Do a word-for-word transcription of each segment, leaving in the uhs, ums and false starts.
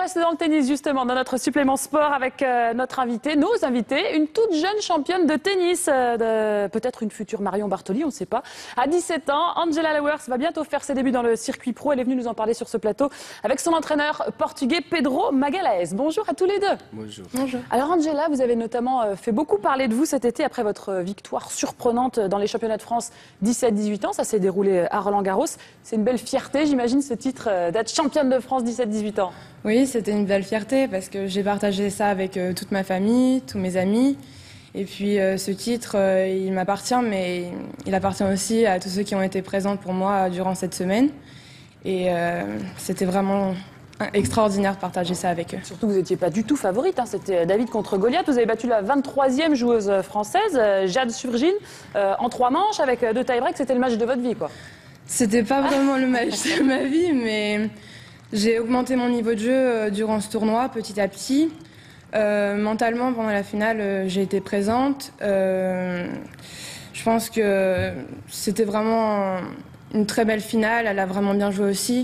rester dans le tennis justement, dans notre supplément sport avec euh, notre invité, nos invités, une toute jeune championne de tennis, euh, peut-être une future Marion Bartoli, on ne sait pas. À dix-sept ans, Angela Lauwers va bientôt faire ses débuts dans le circuit pro. Elle est venue nous en parler sur ce plateau avec son entraîneur portugais Pedro Magalhães. Bonjour à tous les deux. Bonjour. Bonjour. Alors Angela, vous avez notamment fait beaucoup parler de vous cet été après votre victoire surprenante dans les championnats de France dix-sept dix-huit ans. Ça s'est déroulé à Roland-Garros. C'est une belle fierté, j'imagine, ce titre d'être championne de France dix-sept dix-huit ans. Oui, c'était une belle fierté parce que j'ai partagé ça avec euh, toute ma famille, tous mes amis. Et puis euh, ce titre, euh, il m'appartient, mais il appartient aussi à tous ceux qui ont été présents pour moi durant cette semaine. Et euh, c'était vraiment extraordinaire de partager ça avec eux. Surtout que vous n'étiez pas du tout favorite, hein. C'était David contre Goliath. Vous avez battu la vingt-troisième joueuse française, Jade Surgine, euh, en trois manches avec deux tie-breaks. C'était le match de votre vie, quoi. C'était pas vraiment le match de ma vie, mais j'ai augmenté mon niveau de jeu durant ce tournoi petit à petit. Euh, mentalement, pendant la finale, j'ai été présente. Euh, je pense que c'était vraiment une très belle finale. Elle a vraiment bien joué aussi.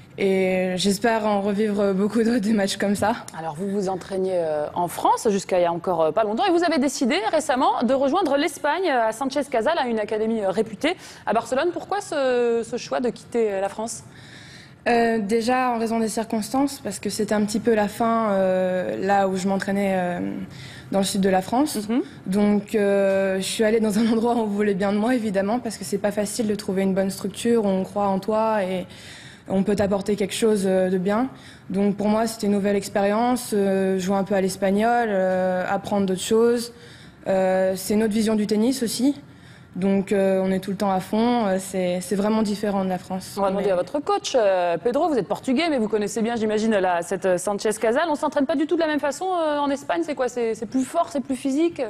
Et j'espère en revivre beaucoup d'autres des matchs comme ça. Alors vous vous entraîniez en France jusqu'à il y a encore pas longtemps et vous avez décidé récemment de rejoindre l'Espagne à Sánchez Casal, à une académie réputée à Barcelone. Pourquoi ce, ce choix de quitter la France ? Euh, déjà en raison des circonstances, parce que c'était un petit peu la fin euh, là où je m'entraînais euh, dans le sud de la France. Mm-hmm. Donc euh, je suis allée dans un endroit où on voulait bien de moi, évidemment, parce que c'est pas facile de trouver une bonne structure où on croit en toi et on peut t'apporter quelque chose de bien. Donc pour moi, c'était une nouvelle expérience, euh, jouer un peu à l'espagnol, euh, apprendre d'autres choses. Euh, c'est une autre vision du tennis aussi. Donc euh, on est tout le temps à fond, c'est vraiment différent de la France. On va demander mais... à votre coach, euh, Pedro, vous êtes portugais, mais vous connaissez bien, j'imagine, cette Sánchez Casal. On ne s'entraîne pas du tout de la même façon euh, en Espagne, c'est quoi? C'est plus fort, c'est plus physique?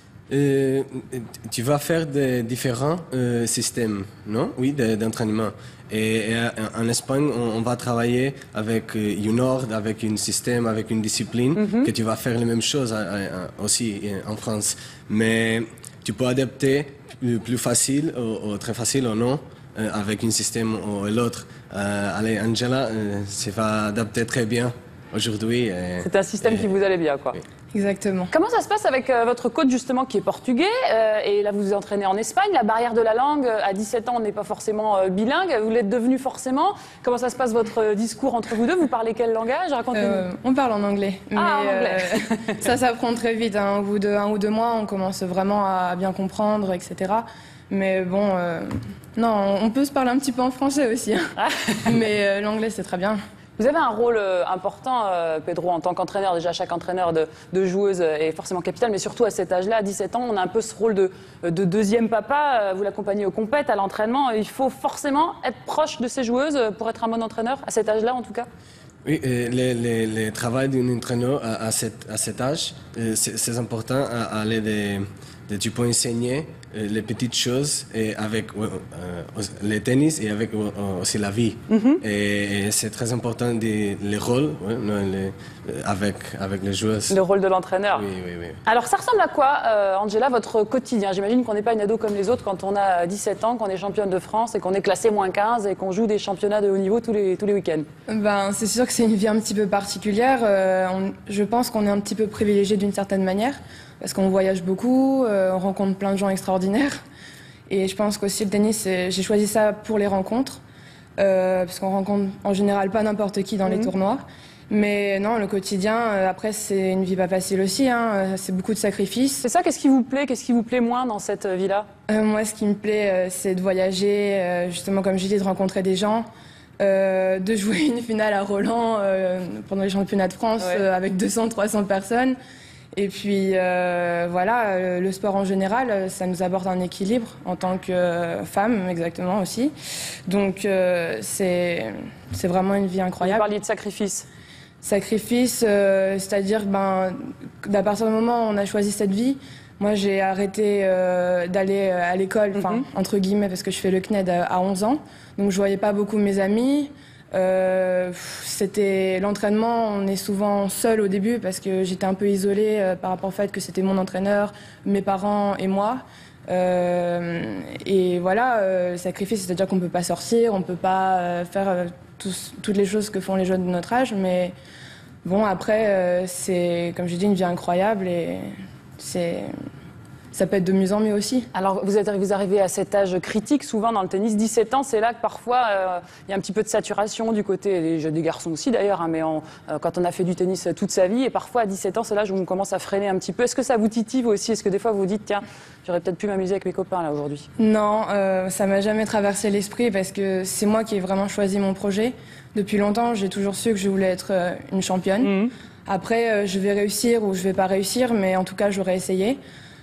Euh, tu vas faire des différents euh, systèmes, non? Oui, d'entraînement. Et, et en Espagne, on, on va travailler avec une ordre, avec un système, avec une discipline, mm-hmm. que tu vas faire les mêmes choses aussi en France. Mais tu peux adapter plus, plus facile ou, ou très facile ou non euh, avec un système ou l'autre. Euh, allez, Angela, euh, ça va adapter très bien aujourd'hui. C'est un système et, qui vous allait bien, quoi. Oui. Exactement. Comment ça se passe avec euh, votre coach justement qui est portugais euh, et là vous vous entraînez en Espagne, la barrière de la langue, à dix-sept ans on n'est pas forcément euh, bilingue, vous l'êtes devenu forcément. Comment ça se passe votre discours entre vous deux? Vous parlez quel langage? euh, On parle en anglais. Ah, mais, en anglais. Euh, ça s'apprend très vite, hein. Au bout de un ou deux mois on commence vraiment à bien comprendre, et cetera. Mais bon, euh, non, on peut se parler un petit peu en français aussi, hein. Ah. Mais euh, l'anglais c'est très bien. Vous avez un rôle euh, important, euh, Pedro, en tant qu'entraîneur. Déjà, chaque entraîneur de, de joueuse est forcément capital, mais surtout à cet âge-là, à dix-sept ans, on a un peu ce rôle de, de deuxième papa. Vous l'accompagnez aux compètes, à l'entraînement. Il faut forcément être proche de ces joueuses pour être un bon entraîneur, à cet âge-là en tout cas. Oui, le travail d'un entraîneur à, à, cet, à cet âge, c'est important à, à aller des... Tu peux enseigner les petites choses et avec euh, le tennis et avec euh, aussi la vie. Mm-hmm. Et, et c'est très important de, les rôles ouais, les, avec, avec les joueurs. Le rôle de l'entraîneur. Oui, oui, oui. Alors ça ressemble à quoi, euh, Angela, votre quotidien? J'imagine qu'on n'est pas une ado comme les autres quand on a dix-sept ans, qu'on est championne de France et qu'on est classé moins quinze et qu'on joue des championnats de haut niveau tous les, tous les week-ends. Ben, c'est sûr que c'est une vie un petit peu particulière. Euh, on, je pense qu'on est un petit peu privilégié d'une certaine manière. Parce qu'on voyage beaucoup, euh, on rencontre plein de gens extraordinaires. Et je pense qu'aussi le tennis, j'ai choisi ça pour les rencontres. Euh, parce qu'on rencontre en général pas n'importe qui dans mmh. les tournois. Mais non, le quotidien, euh, après, c'est une vie pas facile aussi. Hein, c'est beaucoup de sacrifices. C'est ça, qu'est-ce qui vous plaît? Qu'est-ce qui vous plaît moins dans cette vie-là? euh, Moi, ce qui me plaît, euh, c'est de voyager, euh, justement, comme je dis, de rencontrer des gens. Euh, de jouer une finale à Roland euh, pendant les championnats de France ouais. euh, avec deux cents, trois cents personnes. Et puis euh, voilà, euh, le sport en général, ça nous apporte un équilibre en tant que euh, femme, exactement aussi. Donc euh, c'est vraiment une vie incroyable. Vous parliez de sacrifice. Sacrifice, euh, c'est-à-dire ben, à partir du moment où on a choisi cette vie, moi j'ai arrêté euh, d'aller à l'école, enfin mm-hmm. entre guillemets, parce que je fais le C N E D à onze ans. Donc je voyais pas beaucoup mes amis. Euh, c'était l'entraînement, on est souvent seul au début parce que j'étais un peu isolée euh, par rapport au fait que c'était mon entraîneur, mes parents et moi. Euh, et voilà, euh, le sacrifice, c'est-à-dire qu'on ne peut pas sortir, on ne peut pas euh, faire euh, tous, toutes les choses que font les jeunes de notre âge, mais Bon, après, euh, c'est, comme j'ai dit, une vie incroyable et c'est... ça peut être de mieux en mieux aussi. Alors, vous, êtes, vous arrivez à cet âge critique, souvent dans le tennis, dix-sept ans, c'est là que parfois euh, il y a un petit peu de saturation du côté des jeunes, des garçons aussi d'ailleurs, hein, mais on, euh, quand on a fait du tennis toute sa vie, et parfois à dix-sept ans, c'est l'âge où on commence à freiner un petit peu. Est-ce que ça vous titille vous aussi? Est-ce que des fois vous vous dites, tiens, j'aurais peut-être pu m'amuser avec mes copains là aujourd'hui? Non, euh, ça m'a jamais traversé l'esprit parce que c'est moi qui ai vraiment choisi mon projet. Depuis longtemps, j'ai toujours su que je voulais être euh, une championne. Mmh. Après, euh, je vais réussir ou je vais pas réussir, mais en tout cas, j'aurais essayé.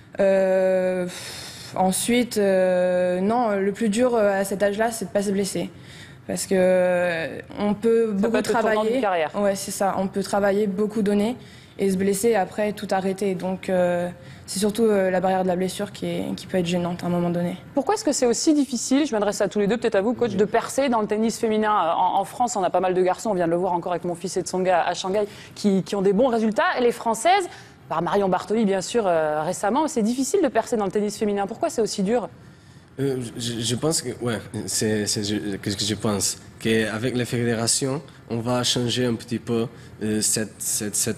Euh, ensuite, euh, non, le plus dur à cet âge-là, c'est de pas se blesser. Parce que euh, on peut ça beaucoup peut être travailler. Le carrière. Ouais, c'est ça. On peut travailler, beaucoup donner et se blesser et après tout arrêter. Donc, euh, c'est surtout euh, la barrière de la blessure qui, est, qui peut être gênante à un moment donné. Pourquoi est-ce que c'est aussi difficile, je m'adresse à tous les deux, peut-être à vous, coach, de percer dans le tennis féminin? En, en France, on a pas mal de garçons, on vient de le voir encore avec mon fils et Tsonga à Shanghai, qui, qui ont des bons résultats. Et les Françaises, par Marion Bartoli, bien sûr, euh, récemment, c'est difficile de percer dans le tennis féminin. Pourquoi c'est aussi dur? euh, je, je pense que, ouais, c'est ce que je pense, qu'avec les fédérations, on va changer un petit peu euh, cette, cette, cette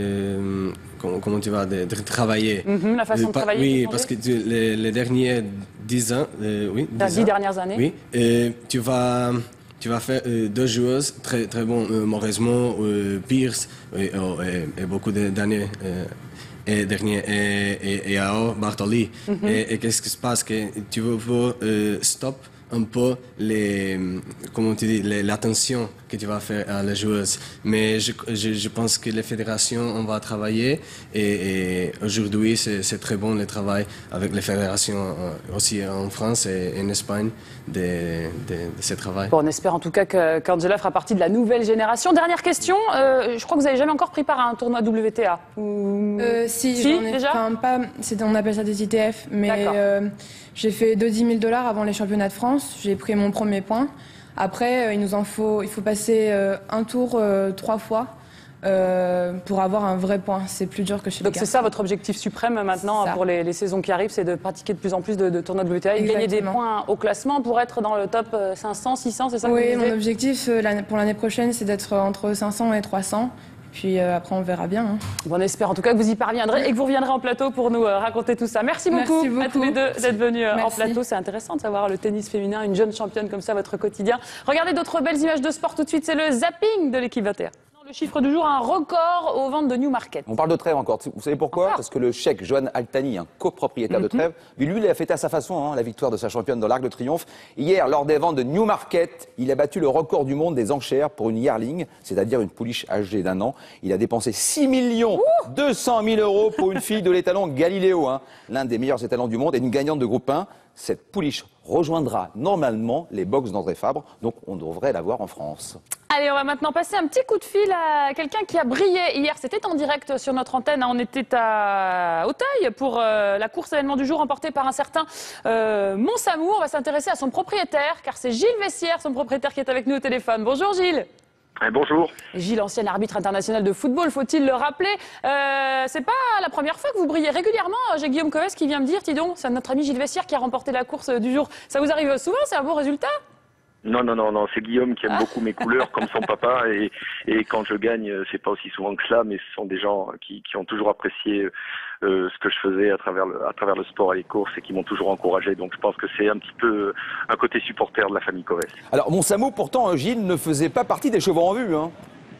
euh, comment, comment tu vas de, de travailler. Mm-hmm, la façon de pas, travailler. Oui, parce que tu, les, les derniers dix ans, euh, oui, dix, dix dernières années. Oui, euh, tu vas. Tu vas faire euh, deux joueuses très, très bons, euh, Mauresmo, euh, Pierce, et, et, et beaucoup d'années euh, et dernier, et, et, et alors Bartoli. Mm-hmm. Et, et qu'est-ce qui se passe? Que tu veux euh, stop un peu les, comment tu dis, l'attention que tu vas faire à la joueuse. Mais je, je, je pense que les fédérations, on va travailler et, et aujourd'hui, c'est très bon le travail avec les fédérations aussi en France et en Espagne de, de, de ce travail. Bon, on espère en tout cas qu'Angela qu fera partie de la nouvelle génération. Dernière question, euh, je crois que vous n'avez jamais encore pris part à un tournoi W T A ou... euh, Si, si j'en ai, déjà pas, on appelle ça des I T F, mais euh, j'ai fait deux dix mille dollars avant les championnats de France. J'ai pris mon premier point. Après, euh, il nous en faut, il faut passer euh, un tour euh, trois fois euh, pour avoir un vrai point. C'est plus dur que chez les Donc garçons. c'est ça votre objectif suprême maintenant pour les, les saisons qui arrivent, c'est de pratiquer de plus en plus de, de tournois de W T A et gagner des points au classement pour être dans le top cinq cents, six cents, c'est ça? Oui, mon objectif euh, pour l'année prochaine, c'est d'être entre cinq cents et trois cents. Puis euh, après, on verra bien. Hein. Bon, on espère en tout cas que vous y parviendrez et que vous reviendrez en plateau pour nous euh, raconter tout ça. Merci beaucoup, Merci beaucoup à tous les deux d'être venus euh, en Merci. plateau. C'est intéressant de savoir le tennis féminin, une jeune championne comme ça, votre quotidien. Regardez d'autres belles images de sport tout de suite. C'est le zapping de l'équipe vingt et un. Le chiffre du jour, un record aux ventes de Newmarket. On parle de Trèves encore. Vous savez pourquoi? Parce que le Tchèque Johan Altani, un copropriétaire mm-hmm. de Trèves, lui, il a fêté à sa façon hein, la victoire de sa championne dans l'Arc de Triomphe. Hier, lors des ventes de Newmarket, il a battu le record du monde des enchères pour une yearling, c'est-à-dire une pouliche âgée d'un an. Il a dépensé six millions deux cent mille euros pour une fille de l'étalon Galiléo, hein, l'un des meilleurs étalons du monde et une gagnante de groupe un. Cette pouliche rejoindra normalement les box d'André Fabre, donc on devrait la voir en France. Allez, on va maintenant passer un petit coup de fil à quelqu'un qui a brillé hier. C'était en direct sur notre antenne. On était à Auteuil pour euh, la course événement du jour emportée par un certain euh, Montsamou. On va s'intéresser à son propriétaire, car c'est Gilles Vessière, son propriétaire, qui est avec nous au téléphone. Bonjour Gilles. Eh, bonjour. Gilles, ancien arbitre international de football, faut-il le rappeler. Euh, c'est pas la première fois que vous brillez régulièrement. J'ai Guillaume Coves qui vient me dire, dis donc, c'est notre ami Gilles Vessière qui a remporté la course du jour. Ça vous arrive souvent? C'est un bon résultat? Non, non, non, non, c'est Guillaume qui aime ah. beaucoup mes couleurs, comme son papa, et, et quand je gagne, c'est pas aussi souvent que cela, mais ce sont des gens qui, qui ont toujours apprécié euh, ce que je faisais à travers, le, à travers le sport et les courses, et qui m'ont toujours encouragé, donc je pense que c'est un petit peu un côté supporter de la famille Coves. Alors, Montsamou, pourtant, Gilles ne faisait pas partie des chevaux en vue, hein.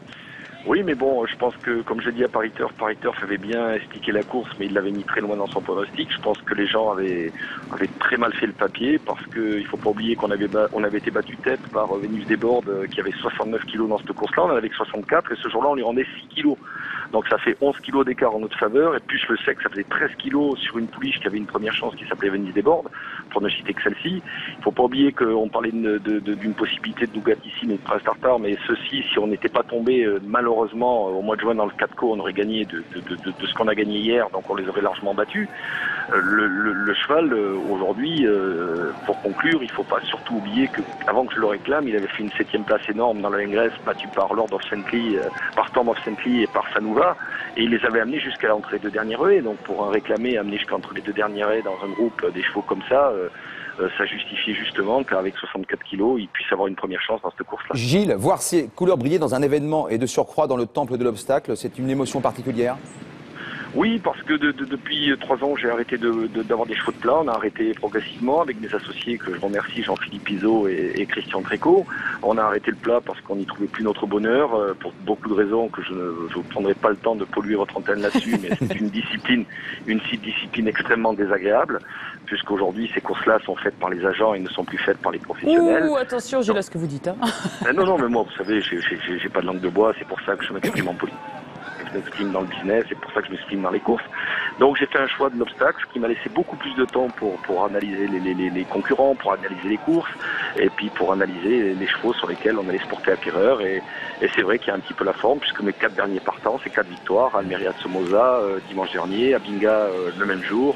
Oui, mais bon, je pense que, comme je dis à Paris Turf, Paris Turf avait bien expliqué la course, mais il l'avait mis très loin dans son pronostic. Je pense que les gens avaient, avaient très mal fait le papier, parce qu'il ne faut pas oublier qu'on avait, on avait été battu tête par Vénus Desbordes, qui avait soixante-neuf kilos dans cette course-là. On en avait que soixante-quatre, et ce jour-là, on lui rendait six kilos. Donc ça fait onze kilos d'écart en notre faveur, et puis je le sais que ça faisait treize kilos sur une pouliche qui avait une première chance qui s'appelait Vénus Desbordes, pour ne citer que celle-ci. Il ne faut pas oublier qu'on parlait d'une de, de, d'une possibilité de Bugatti ici, mais de Prince Tartar, mais ceci, si on n'était pas tombé euh, malheureusement au mois de juin dans le quatre co, on aurait gagné de, de, de, de, de ce qu'on a gagné hier, donc on les aurait largement battus. Euh, le, le, le cheval, euh, aujourd'hui, euh, pour conclure, il ne faut pas surtout oublier qu'avant que je le réclame, il avait fait une septième place énorme dans la N G R E S, battu par Lord of Sentley, euh, par Storm of Sentley et par Sanouva. Et il les avait amenés jusqu'à entre les deux dernières haies. Donc pour un réclamé amener jusqu'entre les deux dernières haies dans un groupe des chevaux comme ça, euh, euh, ça justifiait justement qu'avec soixante-quatre kilos, il puisse avoir une première chance dans cette course-là. Gilles, voir ces couleurs briller dans un événement et de surcroît dans le temple de l'obstacle, c'est une émotion particulière? Oui, parce que de, de, depuis trois ans, j'ai arrêté d'avoir de, de, des chevaux de plat. On a arrêté progressivement avec mes associés, que je remercie, Jean-Philippe Izot et, et Christian Tréco. On a arrêté le plat parce qu'on n'y trouvait plus notre bonheur, euh, pour beaucoup de raisons que je ne je prendrai pas le temps de polluer votre antenne là-dessus, mais c'est une discipline, une discipline extrêmement désagréable, puisqu'aujourd'hui, ces courses-là sont faites par les agents et ne sont plus faites par les professionnels. Ouh, attention, j'ai là ce que vous dites. Hein. Ben non, non, mais moi, vous savez, j'ai pas de langue de bois, c'est pour ça que je m'exprime en politique. Je m'exprime dans le business, c'est pour ça que je m'exprime dans les courses. Donc j'ai fait un choix de l'obstacle qui m'a laissé beaucoup plus de temps pour, pour analyser les, les, les concurrents, pour analyser les courses, et puis pour analyser les chevaux sur lesquels on allait se porter acquéreur. Et, et c'est vrai qu'il y a un petit peu la forme, puisque mes quatre derniers partants, c'est quatre victoires, Almeria de Somoza euh, dimanche dernier, Abinga euh, le même jour,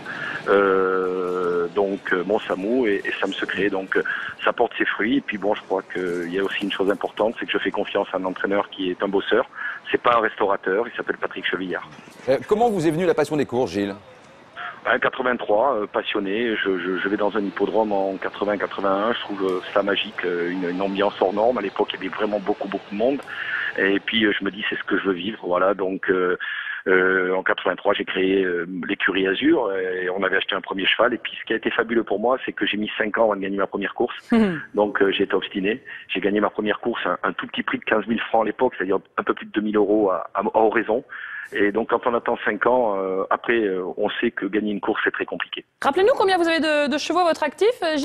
euh, donc euh, Mont-Samou et, et Sam Secret. Donc euh, ça porte ses fruits. Et puis bon, je crois qu'il y a aussi une chose importante, c'est que je fais confiance à un entraîneur qui est un bosseur. C'est pas un restaurateur, il s'appelle Patrick Chevillard. Euh, comment vous est venue la passion des courses, Gilles? En quatre-vingt-trois, euh, passionné, je, je, je vais dans un hippodrome en quatre-vingt quatre-vingt-un, je trouve euh, ça magique, euh, une, une ambiance hors norme. À l'époque, il y avait vraiment beaucoup, beaucoup de monde. Et puis, euh, je me dis, c'est ce que je veux vivre, voilà. Donc, euh, euh, en quatre-vingt-trois, j'ai créé euh, l'écurie Azur, et on avait acheté un premier cheval. Et puis, ce qui a été fabuleux pour moi, c'est que j'ai mis cinq ans avant de gagner ma première course. Mmh. Donc, euh, j'ai été obstiné. J'ai gagné ma première course, un, un tout petit prix de quinze mille francs à l'époque, c'est-à-dire un peu plus de deux mille euros à, à, à oraison. Et donc, quand on attend cinq ans, euh, après, euh, on sait que gagner une course, c'est très compliqué. Rappelez-nous combien vous avez de, de chevaux à votre actif, Gilles?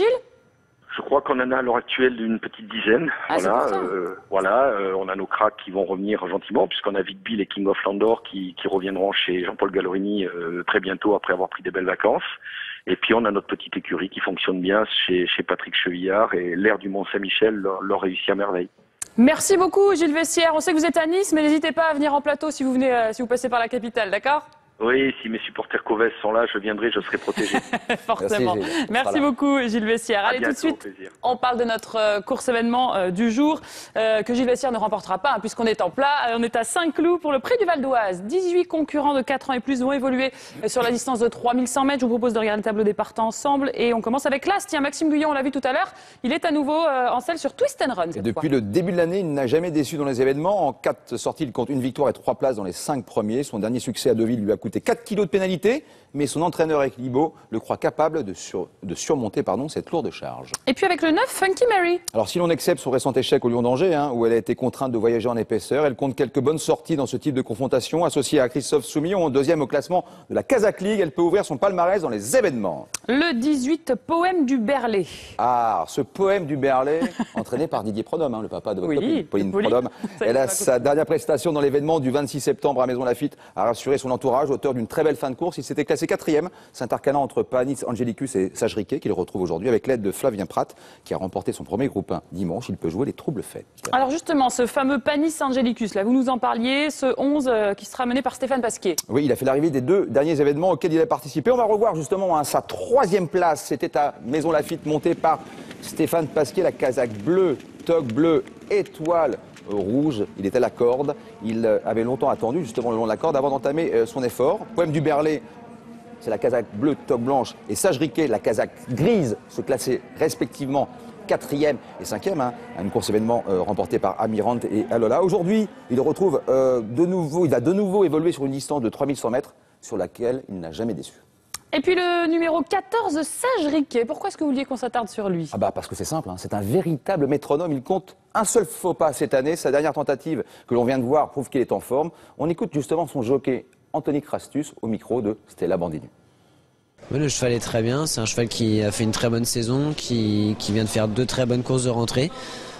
Je crois qu'on en a à l'heure actuelle une petite dizaine. Ah, voilà, euh, voilà euh, on a nos cracks qui vont revenir gentiment, puisqu'on a Vic Bill et King of Landor qui, qui reviendront chez Jean-Paul Gallorini euh, très bientôt après avoir pris des belles vacances. Et puis on a notre petite écurie qui fonctionne bien chez, chez Patrick Chevillard, et l'air du Mont-Saint-Michel leur, leur réussit à merveille. Merci beaucoup, Gilles Vessière. On sait que vous êtes à Nice, mais n'hésitez pas à venir en plateau si vous venez, euh, si vous passez par la capitale, d'accord? Oui, si mes supporters Coves sont là, je viendrai, je serai protégé. Forcément. Merci, Gilles. Merci beaucoup, Gilles Vessière. Allez, bientôt, tout de suite, on parle de notre euh, course événement euh, du jour, euh, que Gilles Vessière ne remportera pas, hein, puisqu'on est en plat. Euh, on est à Saint-Cloud pour le Prix du Val d'Oise. dix-huit concurrents de quatre ans et plus vont évoluer euh, sur la distance de trois mille cent mètres. Je vous propose de regarder le tableau des partants ensemble. Et on commence avec l'As. Tiens, Maxime Guyon, on l'a vu tout à l'heure. Il est à nouveau euh, en selle sur Twist and Run. Et depuis fois. le début de l'année, il n'a jamais déçu dans les événements. En quatre sorties, il compte une victoire et trois places dans les cinq premiers. Son dernier succès à Deauville lui a coûté quatre kilos de pénalité. Mais son entraîneur Equilibo le croit capable de, sur, de surmonter pardon, cette lourde charge. Et puis avec le neuf, Funky Mary. Alors si l'on accepte son récent échec au Lion d'Angers, hein, où elle a été contrainte de voyager en épaisseur, elle compte quelques bonnes sorties dans ce type de confrontation. Associée à Christophe Soumillon, deuxième au classement de la Kazakh League, elle peut ouvrir son palmarès dans les événements. Le dix-huit, Poème du Berlay. Ah, ce Poème du Berlay, entraîné par Didier Prodhomme, hein, le papa de votre oui, copine, Pauline Prodhomme. Elle a sa dernière prestation dans l'événement du vingt-six septembre à Maison Lafitte, a rassuré son entourage, auteur d'une très belle fin de course. Il s'était classé quatrième, s'intercalant entre Panis Angelicus et Sage Riquet, qu'il retrouve aujourd'hui avec l'aide de Flavien Prat, qui a remporté son premier groupe un dimanche. Il peut jouer les troubles fêtes. Alors justement, ce fameux Panis Angelicus, là, vous nous en parliez, ce onze euh, qui sera mené par Stéphane Pasquier. Oui, il a fait l'arrivée des deux derniers événements auxquels il a participé. On va revoir justement hein, sa troisième place. C'était à Maison Lafitte, montée par Stéphane Pasquier, la Kazakh bleue, toque bleue, étoile rouge. Il était à la corde. Il avait longtemps attendu justement le long de la corde avant d'entamer euh, son effort. Poème du Berlay, c'est la Kazakh bleue, toque blanche, et Sage Riquet, la Kazakh grise, se classaient respectivement quatrième et cinquième, hein, à une course événement euh, remportée par Amirante et Alola. Aujourd'hui, il retrouve euh, de nouveau, il va de nouveau évoluer sur une distance de trois mille cent mètres, sur laquelle il n'a jamais déçu. Et puis le numéro quatorze, Sage Riquet. Pourquoi est-ce que vous vouliez qu'on s'attarde sur lui? Ah bah parce que c'est simple, hein, c'est un véritable métronome. Il compte un seul faux pas cette année. Sa dernière tentative que l'on vient de voir prouve qu'il est en forme. On écoute justement son jockey Anthony Crastus au micro de Stella Bandinu. Oui, le cheval est très bien, c'est un cheval qui a fait une très bonne saison, qui, qui vient de faire deux très bonnes courses de rentrée.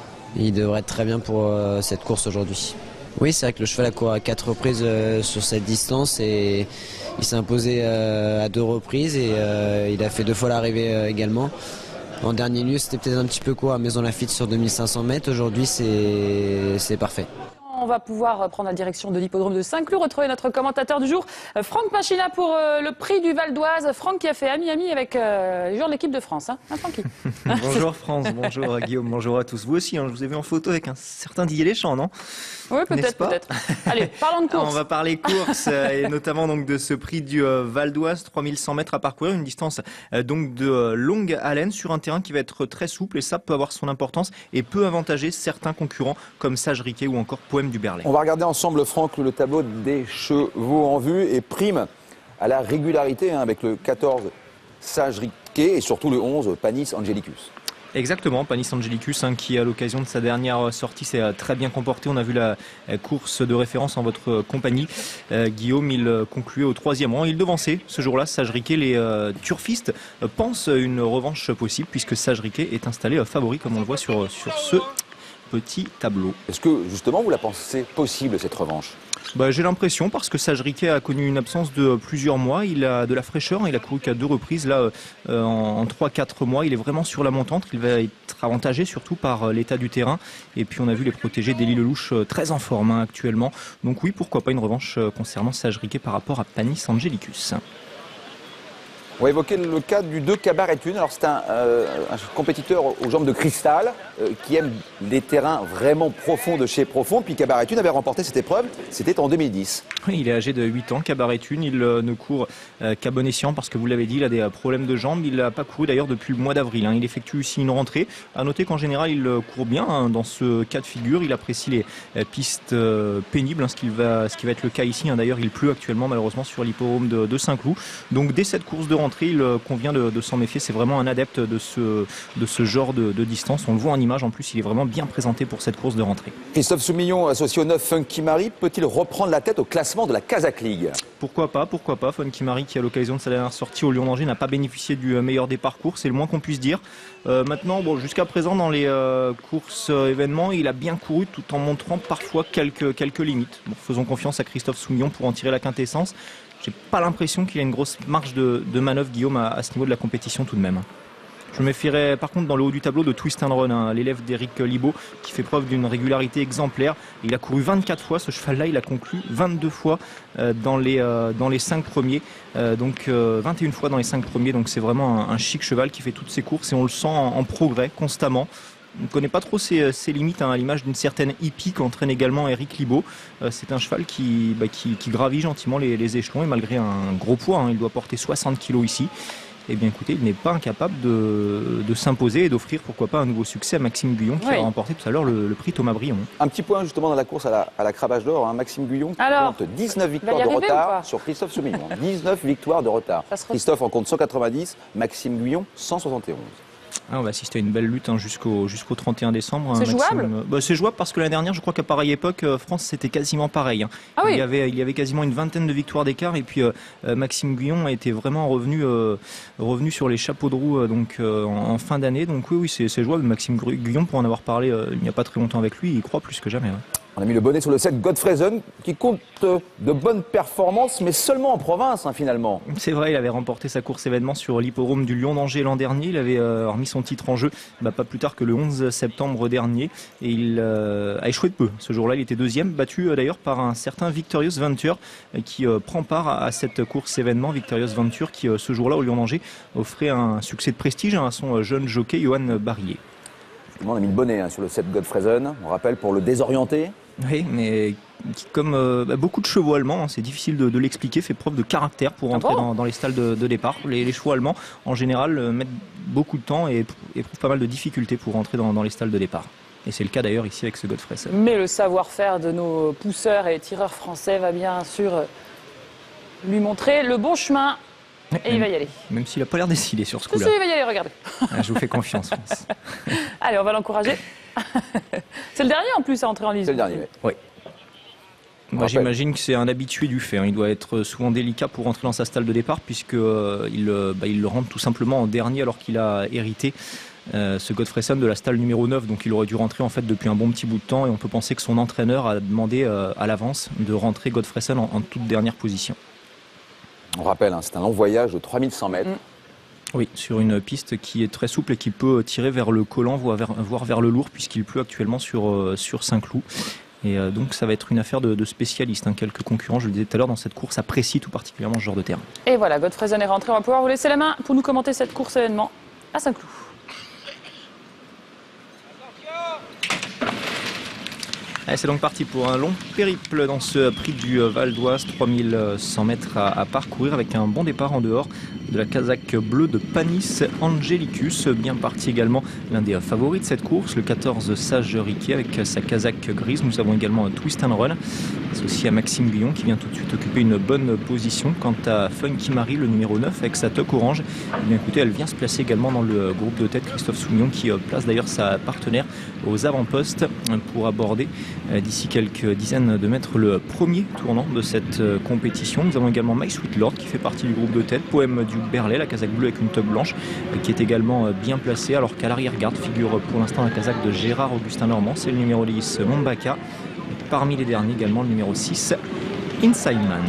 Il devrait être très bien pour euh, cette course aujourd'hui. Oui, c'est vrai que le cheval a couru à quatre reprises euh, sur cette distance et il s'est imposé euh, à deux reprises et euh, il a fait deux fois l'arrivée euh, également. En dernier lieu, c'était peut-être un petit peu court à Maison Lafitte sur deux mille cinq cents mètres. Aujourd'hui, c'est parfait. On va pouvoir prendre la direction de l'hippodrome de Saint-Cloud, retrouver notre commentateur du jour, Franck Machina, pour euh, le prix du Val d'Oise. Franck qui a fait ami-ami avec euh, les joueurs de l'équipe de France. Hein, hein Francky. Bonjour France, bonjour Guillaume, bonjour à tous. Vous aussi, hein, je vous ai vu en photo avec un certain Didier Deschamps, non? Oui, peut-être, peut-être. Allez, parlons de course. On va parler course euh, et notamment donc de ce prix du euh, Val d'Oise, trois mille cent mètres à parcourir, une distance euh, donc de euh, longue haleine sur un terrain qui va être très souple et ça peut avoir son importance et peut avantager certains concurrents comme Sage Riquet ou encore Poème du Berlay. On va regarder ensemble, Franck, le tableau des chevaux en vue et prime à la régularité hein, avec le quatorze Sage Riquet et surtout le onze Panis Angelicus. Exactement, Panis Angelicus hein, qui à l'occasion de sa dernière sortie s'est très bien comporté. On a vu la course de référence en votre compagnie. Euh, Guillaume, il concluait au troisième rang. Il devançait ce jour-là Sage Riquet. Les euh, turfistes euh, pensent une revanche possible puisque Sage Riquet est installé euh, favori comme on le voit sur, sur ce petit tableau. Est-ce que justement vous la pensez possible cette revanche? Bah, j'ai l'impression parce que Sage Riquet a connu une absence de plusieurs mois, il a de la fraîcheur, il a couru qu'à deux reprises, là euh, en trois quatre mois, il est vraiment sur la montante, il va être avantagé surtout par euh, l'état du terrain et puis on a vu les protégés d'Élie Lelouch euh, très en forme hein, actuellement, donc oui pourquoi pas une revanche euh, concernant Sage Riquet par rapport à Panis Angelicus. On va évoquer le cas du deux Cabaret Thune. Alors c'est un, euh, un compétiteur aux jambes de cristal euh, qui aime des terrains vraiment profonds de chez profond. Puis Cabaret Thune avait remporté cette épreuve, c'était en deux mille dix. Oui, il est âgé de huit ans, Cabaret Thune. Il euh, ne court euh, qu'à bon escient parce que vous l'avez dit, il a des euh, problèmes de jambes. Il n'a pas couru d'ailleurs depuis le mois d'avril. Hein. Il effectue ici une rentrée. À noter qu'en général, il euh, court bien hein, dans ce cas de figure. Il apprécie les euh, pistes euh, pénibles, hein, ce, qui va, ce qui va être le cas ici. Hein. D'ailleurs, il pleut actuellement malheureusement sur l'hippodrome de, de Saint-Cloud. Donc dès cette course de rentrée, il convient de, de s'en méfier, c'est vraiment un adepte de ce, de ce genre de, de distance, on le voit en image, en plus il est vraiment bien présenté pour cette course de rentrée. Christophe Soumillon, associé au neuf Funky Mary, peut-il reprendre la tête au classement de la Kazakh League? Pourquoi pas, pourquoi pas, Funky Mary qui à l'occasion de sa dernière sortie au Lyon d'Angers n'a pas bénéficié du meilleur des parcours, c'est le moins qu'on puisse dire. Euh, maintenant, bon, jusqu'à présent dans les euh, courses euh, événements, il a bien couru tout en montrant parfois quelques, quelques limites. Bon, faisons confiance à Christophe Soumillon pour en tirer la quintessence. J'ai pas l'impression qu'il y a une grosse marge de, de manœuvre, Guillaume, à, à ce niveau de la compétition tout de même. Je me méfierais par contre dans le haut du tableau de Twist and Run, hein, l'élève d'Éric Libaud, qui fait preuve d'une régularité exemplaire. Il a couru vingt-quatre fois, ce cheval-là, il a conclu vingt-deux fois euh, dans les euh, dans les cinq premiers, euh, donc euh, vingt et une fois dans les cinq premiers. Donc c'est vraiment un, un chic cheval qui fait toutes ses courses et on le sent en, en progrès constamment. On ne connaît pas trop ses, ses limites, hein, à l'image d'une certaine hippie qu'entraîne également Éric Libaud. Euh, c'est un cheval qui, bah, qui, qui gravit gentiment les, les échelons et malgré un gros poids, hein, il doit porter soixante kilos ici. Eh bien écoutez, il n'est pas incapable de, de s'imposer et d'offrir pourquoi pas un nouveau succès à Maxime Guyon qui oui. a remporté tout à l'heure le, le prix Thomas Brion. Un petit point justement dans la course à la, à la cravache d'or, hein, Maxime Guyon qui Alors, compte dix-neuf victoires de retard sur Christophe Soumillon. dix-neuf victoires de retard. Christophe en compte cent quatre-vingt-dix, Maxime Guyon cent soixante et onze. Ah, on va assister à une belle lutte hein, jusqu'au jusqu'au trente et un décembre. C'est hein, jouable bah, C'est jouable parce que l'année dernière, je crois qu'à pareille époque, euh, France, c'était quasiment pareil. Hein. Ah oui. il, y avait, il y avait quasiment une vingtaine de victoires d'écart et puis euh, Maxime Guyon était vraiment revenu, euh, revenu sur les chapeaux de roue euh, donc, euh, en, en fin d'année. Donc oui, oui c'est jouable. Maxime Guyon, pour en avoir parlé euh, il n'y a pas très longtemps avec lui, il croit plus que jamais. Hein. On a mis le bonnet sur le sept Godfreyson qui compte de bonnes performances, mais seulement en province hein, finalement. C'est vrai, il avait remporté sa course événement sur l'hippodrome du Lyon d'Angers l'an dernier. Il avait euh, remis son titre en jeu bah, pas plus tard que le onze septembre dernier. Et il euh, a échoué de peu. Ce jour-là, il était deuxième, battu euh, d'ailleurs par un certain Victorious Venture euh, qui euh, prend part à, à cette course événement. Victorious Venture qui, euh, ce jour-là, au Lyon d'Angers, offrait un succès de prestige hein, à son euh, jeune jockey, Johan Barrier. On a mis le bonnet hein, sur le sept Godfreyson, on rappelle pour le désorienter. Oui, mais qui, comme euh, bah, beaucoup de chevaux allemands, hein, c'est difficile de, de l'expliquer, fait preuve de caractère pour entrer ah bon dans, dans les stalles de, de départ. Les, les chevaux allemands, en général, euh, mettent beaucoup de temps et éprouvent pas mal de difficultés pour entrer dans, dans les stalles de départ. Et c'est le cas d'ailleurs ici avec ce Godfreyson. Mais le savoir-faire de nos pousseurs et tireurs français va bien sûr lui montrer le bon chemin. Et même, il va y aller. Même s'il n'a pas l'air décidé sur ce coup-là. Si, il va y aller, regardez. Ah, je vous fais confiance, France. Allez, on va l'encourager. C'est le dernier en plus à entrer en lice. C'est le dernier, oui. Moi, j'imagine que c'est un habitué du fait. Hein. Il doit être souvent délicat pour rentrer dans sa stalle de départ, puisqu'il euh, bah, il le rentre tout simplement en dernier alors qu'il a hérité euh, ce Godfreyson de la stalle numéro neuf. Donc il aurait dû rentrer en fait depuis un bon petit bout de temps. Et on peut penser que son entraîneur a demandé euh, à l'avance de rentrer Godfreyson en, en toute dernière position. On rappelle, hein, c'est un long voyage de trois mille cent mètres. Mm. Oui, sur une piste qui est très souple et qui peut tirer vers le collant, voire vers, voire vers le lourd, puisqu'il pleut actuellement sur, euh, sur Saint-Cloud. Et euh, donc ça va être une affaire de, de spécialistes. Hein. Quelques concurrents, je le disais tout à l'heure, dans cette course apprécient tout particulièrement ce genre de terrain. Et voilà, Godfreyson est rentré. On va pouvoir vous laisser la main pour nous commenter cette course événement à Saint-Cloud. C'est donc parti pour un long périple dans ce prix du Val d'Oise, trois mille cent mètres à, à parcourir avec un bon départ en dehors de la casaque bleue de Panis Angelicus. Bien parti également l'un des favoris de cette course, le quatorze Sage Riquet avec sa casaque grise. Nous avons également un Twist and Run associé à Maxime Guyon qui vient tout de suite occuper une bonne position. Quant à Funky Marie, le numéro neuf avec sa toque orange, eh bien, écoutez, elle vient se placer également dans le groupe de tête. Christophe Soumillon qui place d'ailleurs sa partenaire aux avant-postes pour aborder d'ici quelques dizaines de mètres le premier tournant de cette compétition. Nous avons également My Sweet Lord qui fait partie du groupe de tête, Poème du Berlay, la casaque bleue avec une toque blanche qui est également bien placée, alors qu'à l'arrière-garde figure pour l'instant la casaque de Gérard Augustin Normand, c'est le numéro dix Mombaka. Parmi les derniers également le numéro six Inside Man.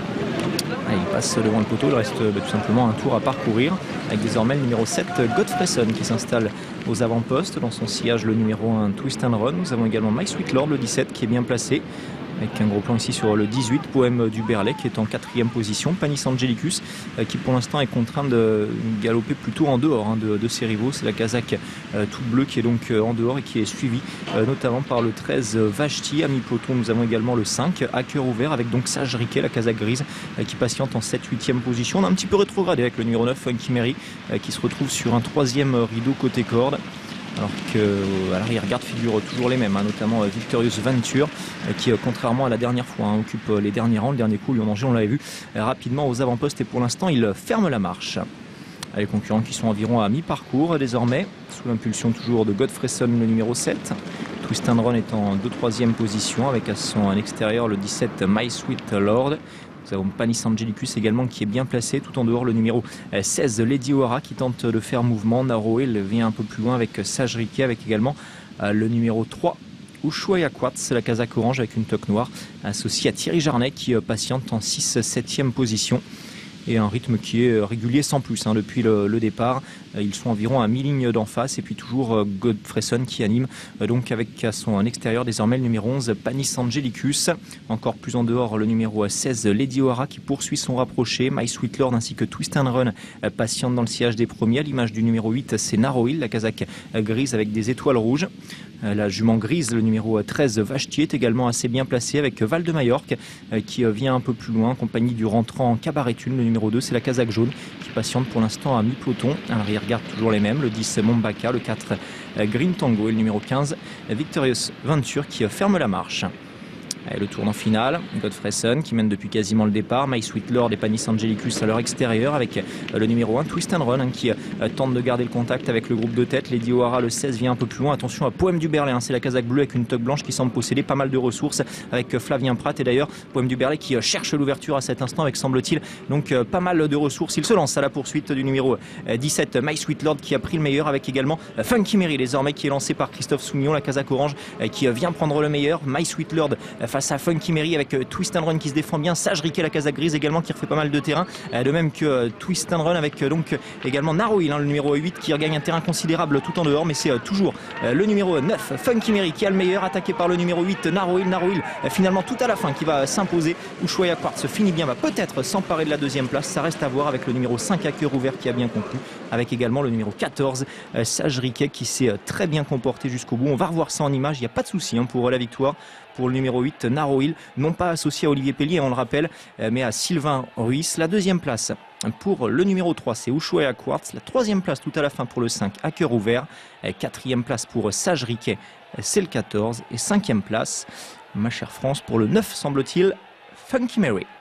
Allez, il passe devant le poteau, il reste bah, tout simplement un tour à parcourir avec désormais le numéro sept Godfreyson qui s'installe aux avant-postes. Dans son sillage le numéro un Twist and Run. Nous avons également My Sweet Lord le dix-sept qui est bien placé avec un gros plan ici sur le dix-huit Poème du Berlay qui est en quatrième position. Panis Angelicus qui pour l'instant est contraint de galoper plutôt en dehors hein, de, de ses rivaux. C'est la casaque euh, toute bleue qui est donc euh, en dehors et qui est suivie euh, notamment par le treize Vachti. À mi-peloton nous avons également le cinq à cœur ouvert avec donc Sage Riquet, la casaque grise euh, qui patiente en sept huitième position. On a un petit peu rétrogradé avec le numéro neuf Funky Mary euh, qui se retrouve sur un troisième rideau côté corde. Alors qu'à l'arrière-garde figurent toujours les mêmes, hein, notamment euh, Victorious Venture, euh, qui, euh, contrairement à la dernière fois, hein, occupe euh, les derniers rangs. Le dernier coup, Lyon d'Angers, on l'avait vu euh, rapidement aux avant-postes et pour l'instant, il ferme la marche. Les concurrents qui sont environ à mi-parcours désormais, sous l'impulsion toujours de Godfreyson, le numéro sept. Twist and Run est en deux troisième position avec à son extérieur le dix-sept My Sweet Lord. Nous avons Panis Angelicus également qui est bien placé, tout en dehors le numéro seize Lady O'Hara qui tente de faire mouvement. Narrowhill vient un peu plus loin avec Sage Riquet, avec également le numéro trois Ushuaïa Quartz, la casaque orange avec une toque noire, associée à Thierry Jarnet qui patiente en six septième position. Et un rythme qui est régulier sans plus hein, depuis le, le départ. Ils sont environ à mi-ligne d'en face et puis toujours Godfreyson qui anime donc avec à son extérieur désormais le numéro onze Panis Angelicus. Encore plus en dehors le numéro seize Lady O'Hara qui poursuit son rapproché. My Sweet Lord ainsi que Twist and Run patiente dans le sillage des premiers. À l'image du numéro huit c'est Narrowhill, la casaque grise avec des étoiles rouges. La jument grise, le numéro treize Vachti est également assez bien placé avec Val de Majorque qui vient un peu plus loin en compagnie du rentrant Cabaretune. Le numéro deux c'est la casaque jaune qui patiente pour l'instant à mi-peloton. À l'arrière-garde toujours les mêmes, le dix Mombaka, le quatre Green Tango et le numéro quinze Victorious Venture qui ferme la marche. Et le tournant final, Godfreyson qui mène depuis quasiment le départ, My Sweet Lord et Panis Angelicus à leur extérieur avec le numéro un Twist and Run hein, qui euh, tente de garder le contact avec le groupe de tête. Lady O'Hara le seize vient un peu plus loin, attention à Poème du Berlay, hein, c'est la casaque bleue avec une toque blanche qui semble posséder pas mal de ressources avec Flavien Pratt et d'ailleurs Poème du Berlay qui euh, cherche l'ouverture à cet instant avec semble-t-il donc euh, pas mal de ressources. Il se lance à la poursuite du numéro euh, dix-sept My Sweet Lord qui a pris le meilleur avec également euh, Funky Mary désormais qui est lancé par Christophe Soumillon, la casaque orange euh, qui euh, vient prendre le meilleur. My Sweet Lord euh, face à Funky Mary avec euh, Twist and Run qui se défend bien, Sage Riquet la casaque grise également qui refait pas mal de terrain, euh, de même que euh, Twist and Run avec euh, donc également Narrowhill hein, le numéro huit qui regagne un terrain considérable tout en dehors, mais c'est euh, toujours euh, le numéro neuf Funky Mary qui a le meilleur, attaqué par le numéro huit Narrowhill. Narrowhill euh, finalement tout à la fin qui va euh, s'imposer. Ushuaïa Quartz finit bien, va peut-être s'emparer de la deuxième place, ça reste à voir avec le numéro cinq à cœur ouvert qui a bien conclu, avec également le numéro quatorze euh, Sage Riquet qui s'est euh, très bien comporté jusqu'au bout. On va revoir ça en image, il n'y a pas de souci hein, pour euh, la victoire pour le numéro huit Narrowhill, non pas associé à Olivier Pellier, on le rappelle, mais à Sylvain Ruiz. La deuxième place pour le numéro trois, c'est Ushuaïa Quartz. La troisième place tout à la fin pour le cinq, à cœur ouvert. Quatrième place pour Sage Riquet, c'est le quatorze. Et cinquième place, ma chère France, pour le neuf, semble-t-il, Funky Mary.